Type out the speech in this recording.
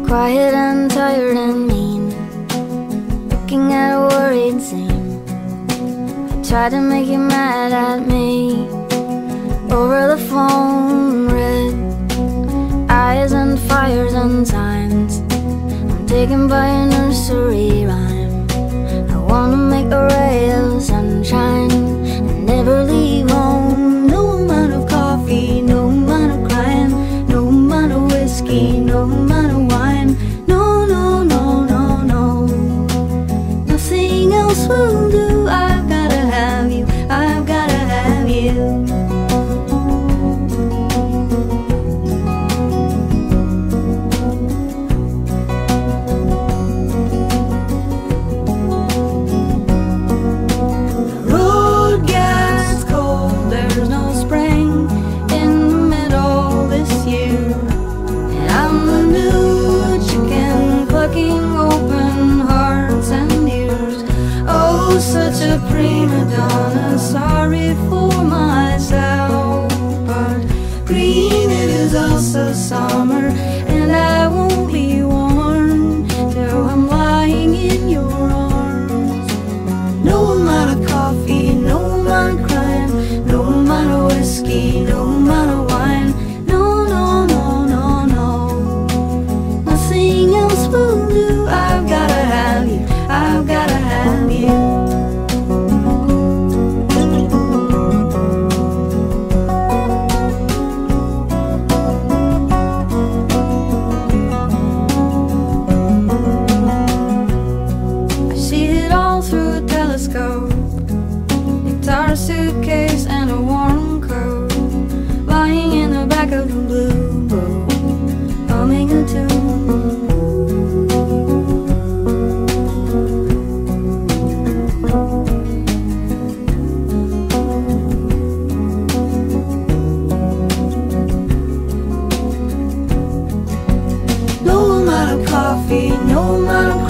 quiet and tired and mean, looking at a worried scene. I tried to make you mad at me over the phone. Red eyes and fires and signs, I'm taken by a nursery rhyme. I wanna make a ray of sunshine and never leave home. No amount of coffee, no amount of crying, no amount of whiskey, no amount of wine. No, no, no, no, no, nothing else will do. I've gotta have you, I've gotta have you. Such a prima donna, sorry for myself, but green it is also summer, and I won't be warm till I'm lying in your arms. No amount of coffee, no amount of crime, no amount of whiskey, no amount of wine. No, no, no, no, no, nothing else will do. I've gotta have you, I've gotta have you. Guitar, suitcase, and a warm coat, lying in the back of the blue boat, humming a tune. No amount of coffee, no amount of